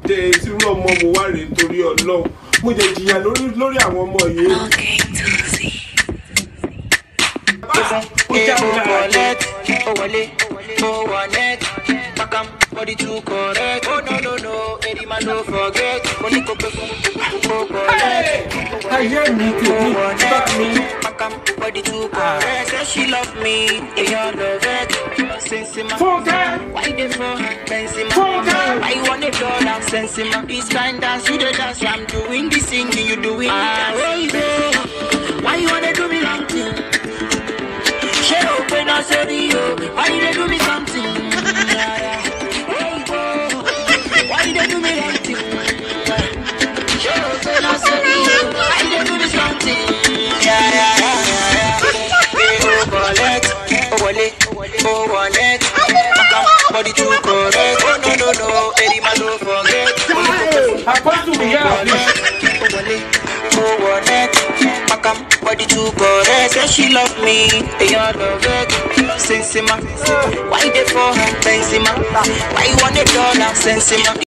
jẹ́ irú ọmọ mo wá rèé torí Ọlọ́run mo jẹ jìyà lórí àwọn ọmọ yìí. Body too correct. Oh no, any man don't forget. Money go pay I hear me to stop me. Body too correct. Say she love me, and you love it. Sensima, why they for Benzema? I want a dollar, Sensima. This kind dance, you the dance. I'm doing this singing, you doing it. Why you wanna do me wrong thing? She open up, say why you do me something? Why they do me like this? Show me something. Why they do me something? Yeah. Oh, wallet. Body too correct. Oh no. Any man don't forget. I want to be here. Oh, wallet. Body too correct. Say she love me, and you love it. Sensima, why they for Benzema? Why you want a dollar? Sensima.